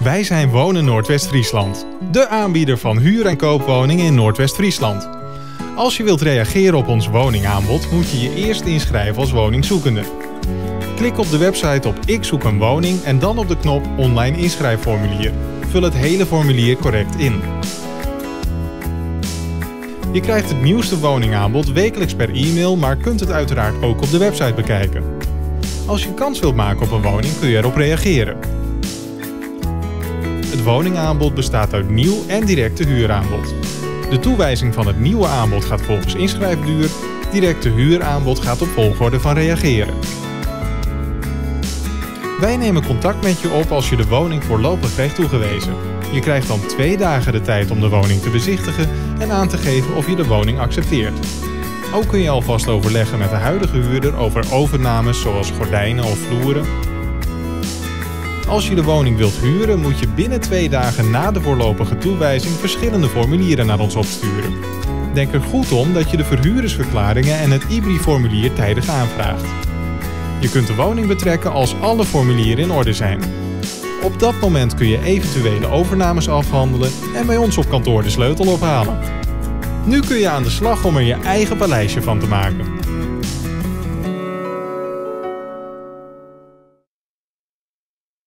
Wij zijn Wonen Noordwest-Friesland, de aanbieder van huur- en koopwoningen in Noordwest-Friesland. Als je wilt reageren op ons woningaanbod, moet je je eerst inschrijven als woningzoekende. Klik op de website op Ik zoek een woning en dan op de knop Online inschrijfformulier. Vul het hele formulier correct in. Je krijgt het nieuwste woningaanbod wekelijks per e-mail, maar kunt het uiteraard ook op de website bekijken. Als je kans wilt maken op een woning, kun je erop reageren. Het woningaanbod bestaat uit nieuw en directe huuraanbod. De toewijzing van het nieuwe aanbod gaat volgens inschrijfduur, directe huuraanbod gaat op volgorde van reageren. Wij nemen contact met je op als je de woning voorlopig krijgt toegewezen. Je krijgt dan 2 dagen de tijd om de woning te bezichtigen en aan te geven of je de woning accepteert. Ook kun je alvast overleggen met de huidige huurder over overnames zoals gordijnen of vloeren. Als je de woning wilt huren, moet je binnen 2 dagen na de voorlopige toewijzing verschillende formulieren naar ons opsturen. Denk er goed om dat je de verhuurdersverklaringen en het IBRI-formulier tijdig aanvraagt. Je kunt de woning betrekken als alle formulieren in orde zijn. Op dat moment kun je eventuele overnames afhandelen en bij ons op kantoor de sleutel ophalen. Nu kun je aan de slag om er je eigen paleisje van te maken.